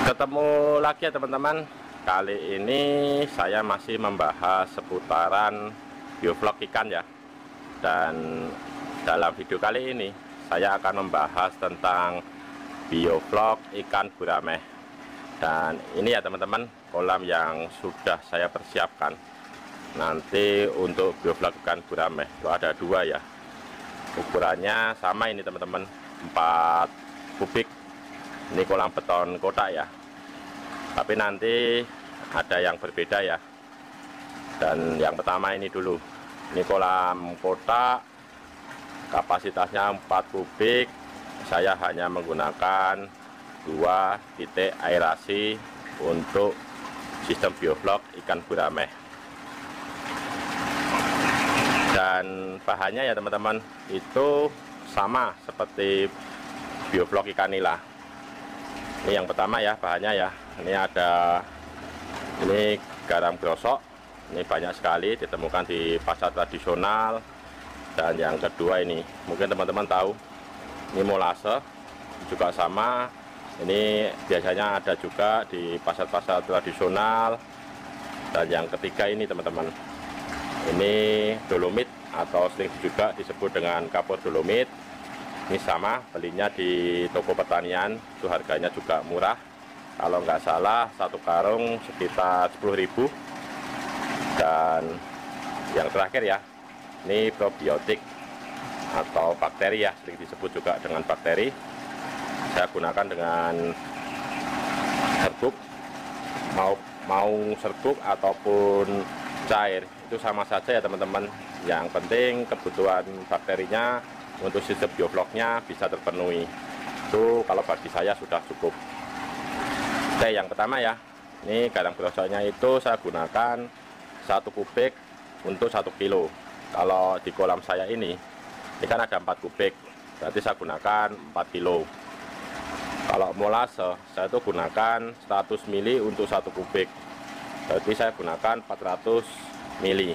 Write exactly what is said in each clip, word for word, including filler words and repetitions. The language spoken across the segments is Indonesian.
Ketemu lagi ya teman-teman. Kali ini saya masih membahas seputaran biovlog ikan ya. Dan dalam video kali ini saya akan membahas tentang biovlog ikan gurame. Dan ini ya teman-teman, kolam yang sudah saya persiapkan nanti untuk biovlog ikan gurame. Itu ada dua ya. Ukurannya sama ini teman-teman, empat kubik. Ini kolam beton kotak ya, tapi nanti ada yang berbeda ya. Dan yang pertama ini dulu, ini kolam kotak, kapasitasnya empat kubik. Saya hanya menggunakan dua titik aerasi untuk sistem biovlog ikan gurame. Dan bahannya ya teman-teman, itu sama seperti biovlog ikan nila. Ini yang pertama ya, bahannya ya. Ini ada ini garam grosok. Ini banyak sekali ditemukan di pasar tradisional. Dan yang kedua ini, mungkin teman-teman tahu, ini molase juga sama. Ini biasanya ada juga di pasar-pasar tradisional. Dan yang ketiga ini teman-teman, ini dolomit atau sering juga disebut dengan kapur dolomit. Ini sama, belinya di toko pertanian, itu harganya juga murah. Kalau nggak salah satu karung sekitar sepuluh ribu. Dan yang terakhir ya, ini probiotik atau bakteri ya, sering disebut juga dengan bakteri. Saya gunakan dengan serbuk, mau mau serbuk ataupun cair, itu sama saja ya teman-teman. Yang penting kebutuhan bakterinya untuk sistem biovlognya bisa terpenuhi. Itu kalau bagi saya sudah cukup. Oke, yang pertama ya, ini garam grosoknya itu saya gunakan satu kubik untuk satu kilo. Kalau di kolam saya ini, ini kan ada empat kubik, berarti saya gunakan empat kilo. Kalau molase, saya itu gunakan seratus mili untuk satu kubik, berarti saya gunakan empat ratus mili.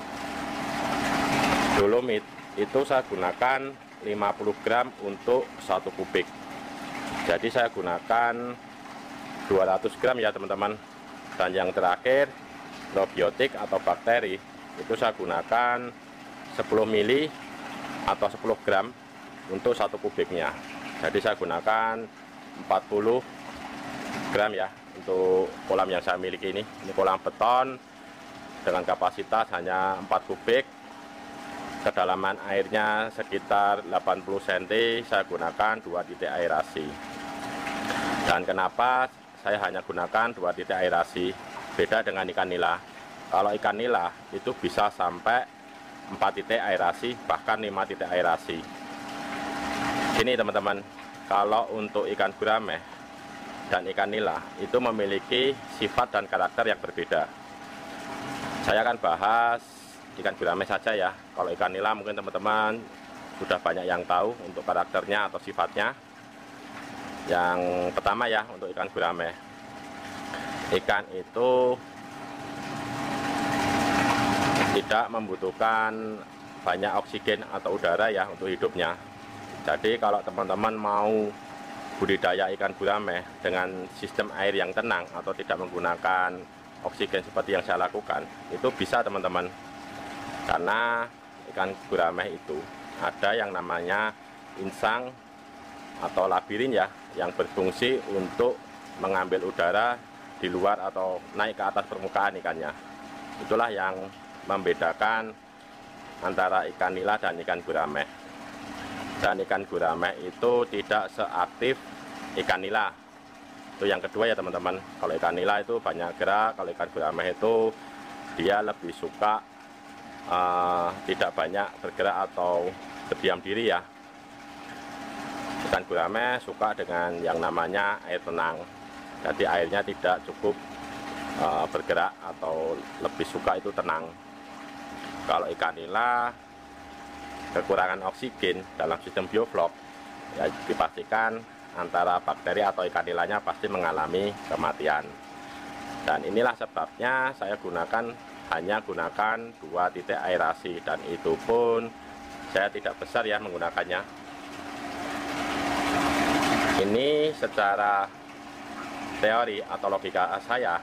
Dolomit itu saya gunakan lima puluh gram untuk satu kubik, jadi saya gunakan dua ratus gram ya teman-teman. Dan yang terakhir, probiotik atau bakteri, itu saya gunakan sepuluh mili atau sepuluh gram untuk satu kubiknya, jadi saya gunakan empat puluh gram ya untuk kolam yang saya miliki ini. Ini kolam beton dengan kapasitas hanya empat kubik, kedalaman airnya sekitar delapan puluh sentimeter. Saya gunakan dua titik aerasi. Dan kenapa saya hanya gunakan dua titik aerasi, beda dengan ikan nila? Kalau ikan nila itu bisa sampai empat titik aerasi, bahkan lima titik aerasi. Ini teman-teman, kalau untuk ikan gurame dan ikan nila itu memiliki sifat dan karakter yang berbeda. Saya akan bahas ikan gurame saja ya. Kalau ikan nila mungkin teman-teman sudah banyak yang tahu untuk karakternya atau sifatnya. Yang pertama ya, untuk ikan gurame, ikan itu tidak membutuhkan banyak oksigen atau udara ya untuk hidupnya. Jadi kalau teman-teman mau budidaya ikan gurame dengan sistem air yang tenang atau tidak menggunakan oksigen seperti yang saya lakukan, itu bisa teman-teman. Karena ikan gurame itu ada yang namanya insang atau labirin ya, yang berfungsi untuk mengambil udara di luar atau naik ke atas permukaan ikannya. Itulah yang membedakan antara ikan nila dan ikan gurame. Dan ikan gurame itu tidak seaktif ikan nila. Itu yang kedua ya teman-teman. Kalau ikan nila itu banyak gerak, kalau ikan gurame itu dia lebih suka uh, tidak banyak bergerak atau berdiam diri ya. Ikan gurame suka dengan yang namanya air tenang, jadi airnya tidak cukup uh, bergerak atau lebih suka itu tenang. Kalau ikan nila kekurangan oksigen dalam sistem biovlog, ya dipastikan antara bakteri atau ikan nilanya pasti mengalami kematian. Dan inilah sebabnya saya gunakan hanya gunakan dua titik aerasi, dan itu pun saya tidak besar ya menggunakannya. Ini secara teori atau logika saya,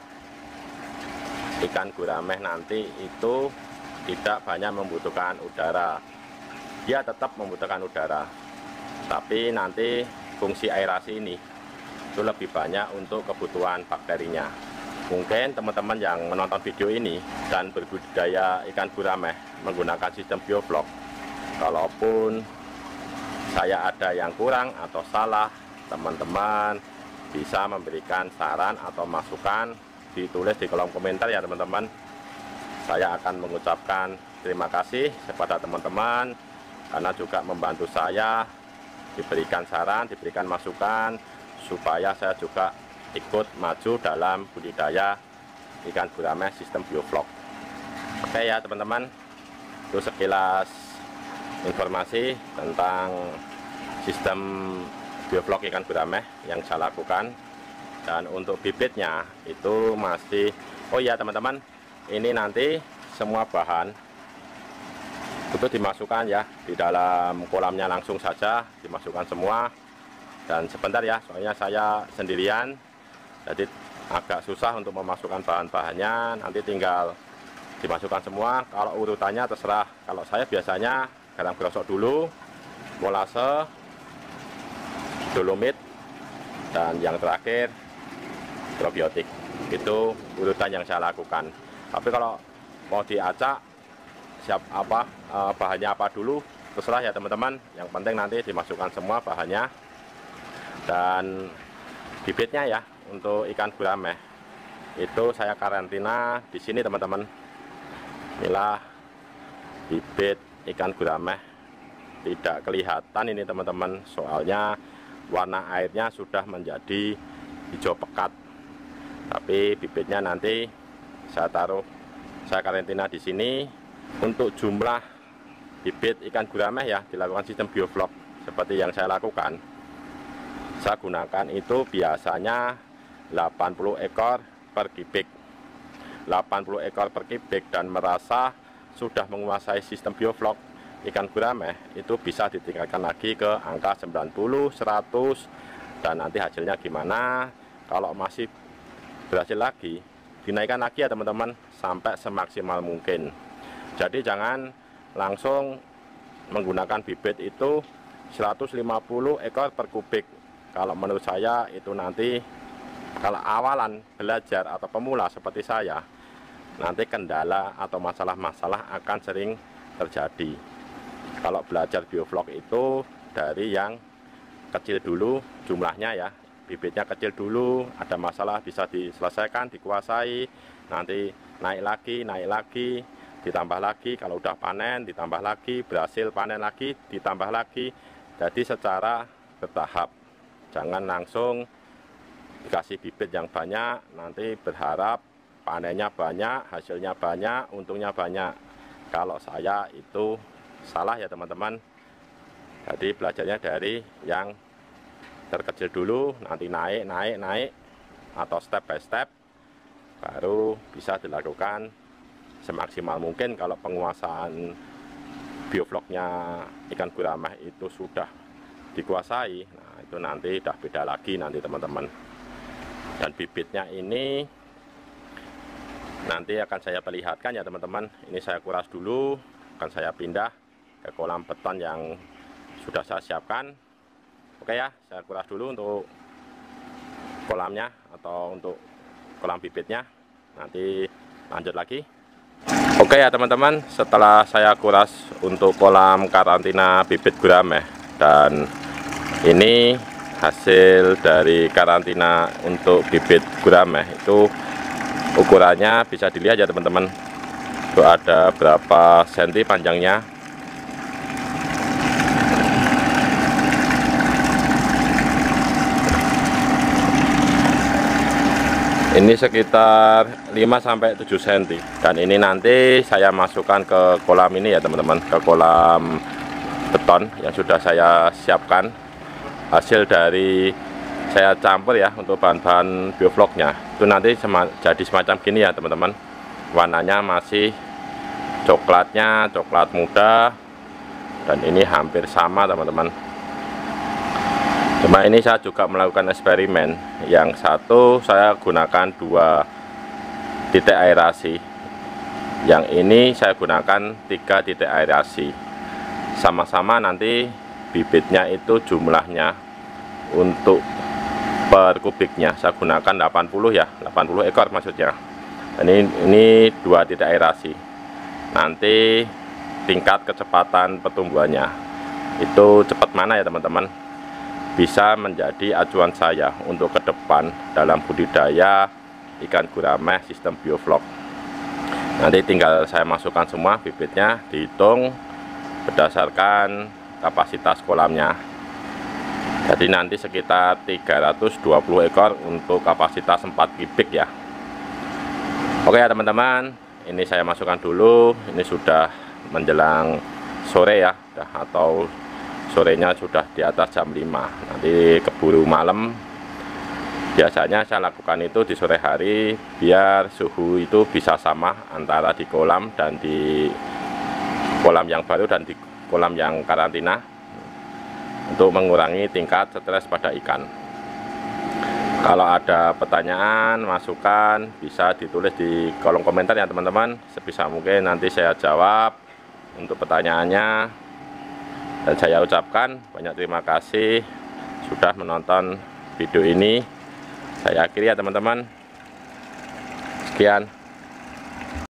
ikan gurame nanti itu tidak banyak membutuhkan udara. Dia tetap membutuhkan udara, tapi nanti fungsi aerasi ini itu lebih banyak untuk kebutuhan bakterinya. Mungkin teman-teman yang menonton video ini dan berbudidaya ikan gurame menggunakan sistem bioflok, kalaupun saya ada yang kurang atau salah, teman-teman bisa memberikan saran atau masukan, ditulis di kolom komentar ya teman-teman. Saya akan mengucapkan terima kasih kepada teman-teman karena juga membantu saya diberikan saran, diberikan masukan supaya saya juga ikut maju dalam budidaya ikan gurame sistem bioflok. Oke ya teman-teman, itu sekilas informasi tentang sistem bioflok ikan gurame yang saya lakukan. Dan untuk bibitnya itu masih, oh iya teman-teman, ini nanti semua bahan itu dimasukkan ya di dalam kolamnya, langsung saja dimasukkan semua. Dan sebentar ya, soalnya saya sendirian, jadi agak susah untuk memasukkan bahan-bahannya. Nanti tinggal dimasukkan semua. Kalau urutannya terserah. Kalau saya biasanya garam grosok dulu, molase, dolomit, dan yang terakhir probiotik. Itu urutan yang saya lakukan. Tapi kalau mau diacak siap apa eh, bahannya apa dulu terserah ya teman-teman. Yang penting nanti dimasukkan semua bahannya. Dan bibitnya ya untuk ikan gurame itu saya karantina di sini teman-teman. Inilah bibit ikan gurame, tidak kelihatan ini teman-teman, soalnya warna airnya sudah menjadi hijau pekat. Tapi bibitnya nanti saya taruh, saya karantina di sini. Untuk jumlah bibit ikan gurame ya dilakukan sistem bioflok seperti yang saya lakukan. Saya gunakan itu biasanya delapan puluh ekor per kubik. delapan puluh ekor per kubik, dan merasa sudah menguasai sistem bioflok ikan gurame itu bisa ditingkatkan lagi ke angka sembilan puluh, seratus, dan nanti hasilnya gimana. Kalau masih berhasil lagi, dinaikkan lagi ya teman-teman sampai semaksimal mungkin. Jadi jangan langsung menggunakan bibit itu seratus lima puluh ekor per kubik. Kalau menurut saya itu nanti kalau awalan belajar atau pemula seperti saya, nanti kendala atau masalah-masalah akan sering terjadi. Kalau belajar bioflok itu dari yang kecil dulu jumlahnya ya, bibitnya kecil dulu, ada masalah bisa diselesaikan, dikuasai, nanti naik lagi, naik lagi, ditambah lagi, kalau udah panen ditambah lagi, berhasil panen lagi, ditambah lagi. Jadi secara bertahap, jangan langsung dikasih bibit yang banyak, nanti berharap panennya banyak, hasilnya banyak, untungnya banyak. Kalau saya itu salah ya teman-teman. Jadi belajarnya dari yang terkecil dulu, nanti naik, naik, naik, atau step by step, baru bisa dilakukan semaksimal mungkin. Kalau penguasaan biofloknya ikan gurame itu sudah dikuasai, nah itu nanti udah beda lagi nanti teman-teman. Dan bibitnya ini nanti akan saya perlihatkan ya teman-teman. Ini saya kuras dulu, akan saya pindah ke kolam beton yang sudah saya siapkan. Oke ya, saya kuras dulu untuk kolamnya atau untuk kolam bibitnya. Nanti lanjut lagi. Oke ya teman-teman, setelah saya kuras untuk kolam karantina bibit gurame, dan ini hasil dari karantina untuk bibit gurame itu ukurannya bisa dilihat ya teman-teman. Itu ada berapa senti panjangnya. Ini sekitar lima sampai tujuh senti. Dan ini nanti saya masukkan ke kolam ini ya teman-teman, ke kolam beton yang sudah saya siapkan. Hasil dari saya campur ya untuk bahan-bahan biofloknya. Itu nanti sema, jadi semacam gini ya teman-teman. Warnanya masih coklatnya, coklat muda. Dan ini hampir sama teman-teman. Cuma ini saya juga melakukan eksperimen. Yang satu saya gunakan dua titik aerasi, yang ini saya gunakan tiga titik aerasi. Sama-sama nanti bibitnya itu jumlahnya untuk per kubiknya saya gunakan delapan puluh ya, delapan puluh ekor maksudnya. Ini ini dua titik aerasi. Nanti tingkat kecepatan pertumbuhannya itu cepat mana ya teman-teman, bisa menjadi acuan saya untuk ke depan dalam budidaya ikan gurame sistem bioflok. Nanti tinggal saya masukkan semua bibitnya, dihitung berdasarkan kapasitas kolamnya. Jadi nanti sekitar tiga ratus dua puluh ekor untuk kapasitas empat kubik ya. Oke ya teman-teman, ini saya masukkan dulu. Ini sudah menjelang sore ya, atau sorenya sudah di atas jam lima. Nanti keburu malam. Biasanya saya lakukan itu di sore hari biar suhu itu bisa sama antara di kolam dan di kolam yang baru dan di kolam yang karantina, untuk mengurangi tingkat stres pada ikan. Kalau ada pertanyaan, masukan, bisa ditulis di kolom komentar ya teman-teman. Sebisa mungkin nanti saya jawab untuk pertanyaannya. Dan saya ucapkan banyak terima kasih sudah menonton video ini. Saya akhiri ya teman-teman. Sekian.